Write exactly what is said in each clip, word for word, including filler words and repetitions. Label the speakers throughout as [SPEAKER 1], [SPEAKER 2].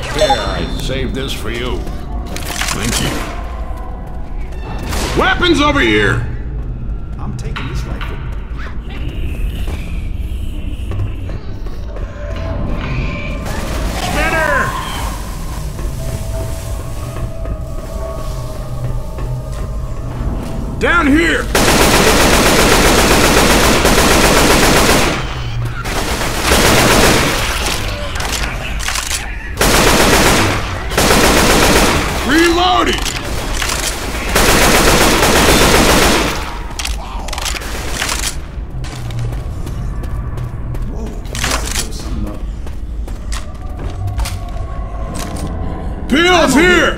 [SPEAKER 1] Here, I saved this for you.
[SPEAKER 2] Thank you. Weapons over here!
[SPEAKER 3] I'm taking this rifle.
[SPEAKER 1] Spinner!
[SPEAKER 2] Down here! Reloading! Pills here!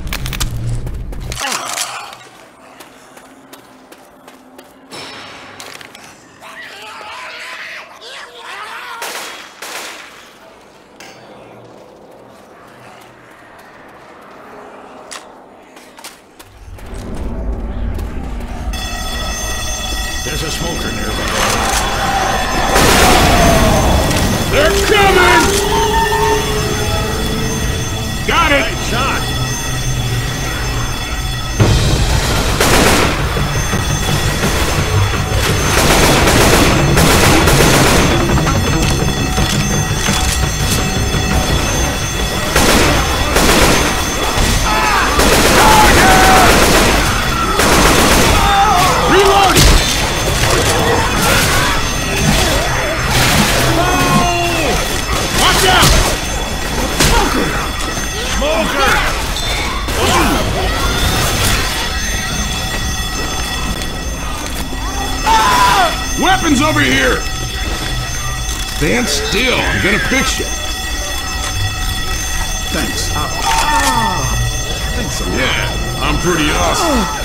[SPEAKER 1] There's a smoker nearby.
[SPEAKER 2] They're coming! Got it!
[SPEAKER 1] Nice shot!
[SPEAKER 2] Weapons over here! Stand still, I'm gonna fix you.
[SPEAKER 3] Thanks. Uh, ah, thanks a lot.
[SPEAKER 2] Yeah, I'm pretty awesome.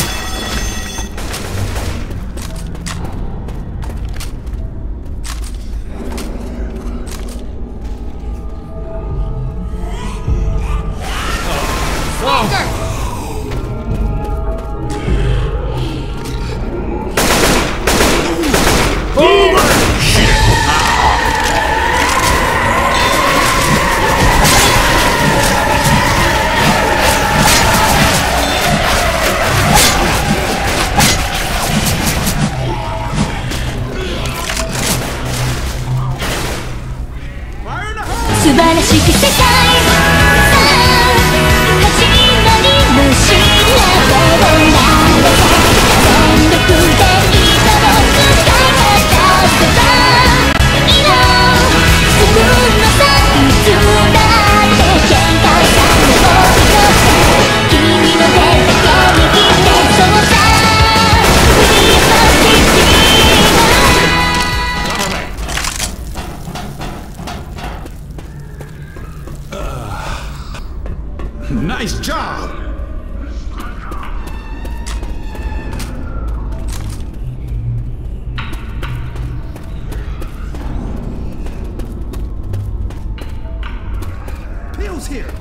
[SPEAKER 3] Nice job! Pills here!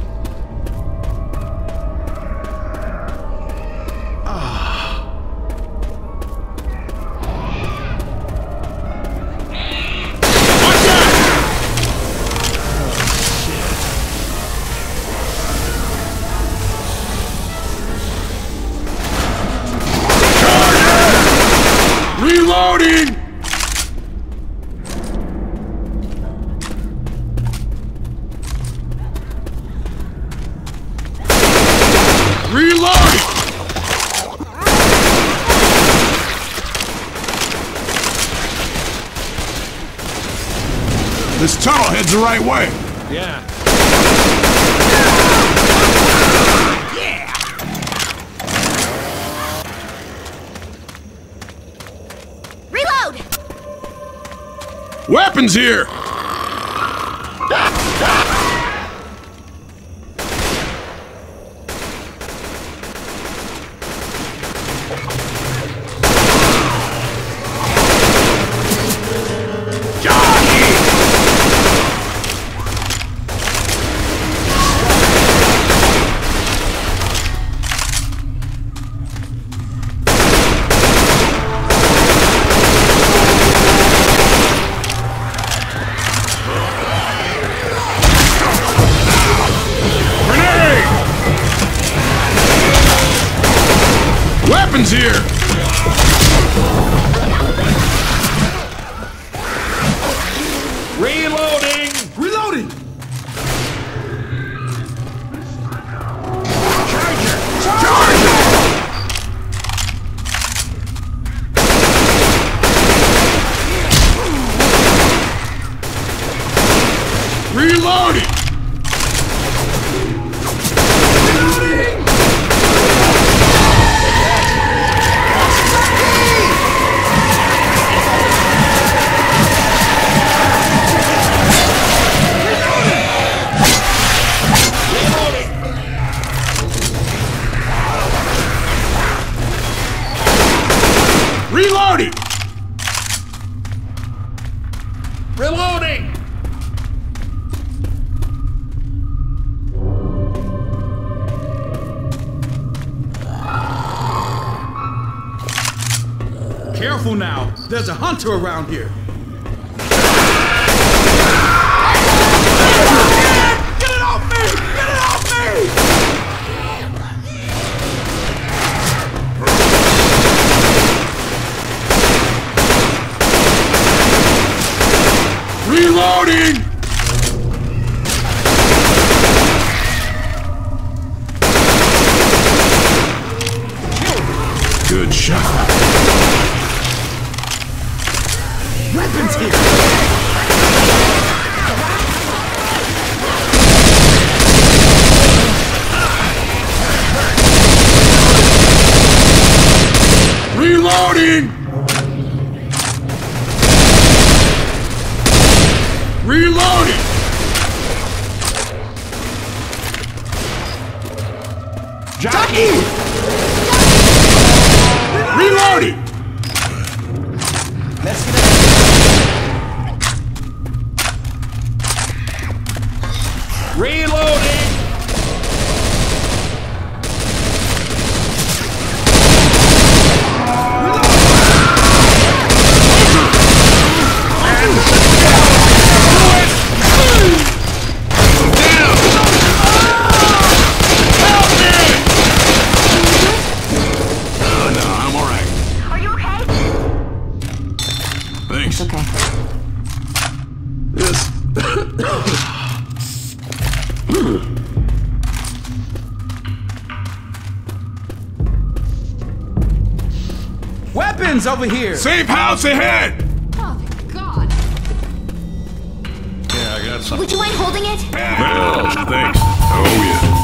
[SPEAKER 2] Reloading! Reloading! This tunnel heads the right way.
[SPEAKER 1] Yeah.
[SPEAKER 2] Weapons here! weapons here!
[SPEAKER 1] Reloading!
[SPEAKER 3] Reloading!
[SPEAKER 2] Reloading! Reloading!
[SPEAKER 1] Reloading!
[SPEAKER 3] Careful now. There's a hunter around here. Get it off me! Get it off me!
[SPEAKER 2] Reloading! Good shot.
[SPEAKER 3] Weapons here!
[SPEAKER 2] Reloading! Reloading!
[SPEAKER 3] Jockey!
[SPEAKER 2] Reloading!
[SPEAKER 3] Let's get it.
[SPEAKER 1] Reloading!
[SPEAKER 2] Thanks.
[SPEAKER 4] Okay.
[SPEAKER 2] This.
[SPEAKER 3] Weapons over here!
[SPEAKER 2] Safe house ahead!
[SPEAKER 4] Oh, thank God.
[SPEAKER 1] Yeah, I got some.
[SPEAKER 4] Would you mind holding it?
[SPEAKER 2] Well, thanks. Oh, yeah.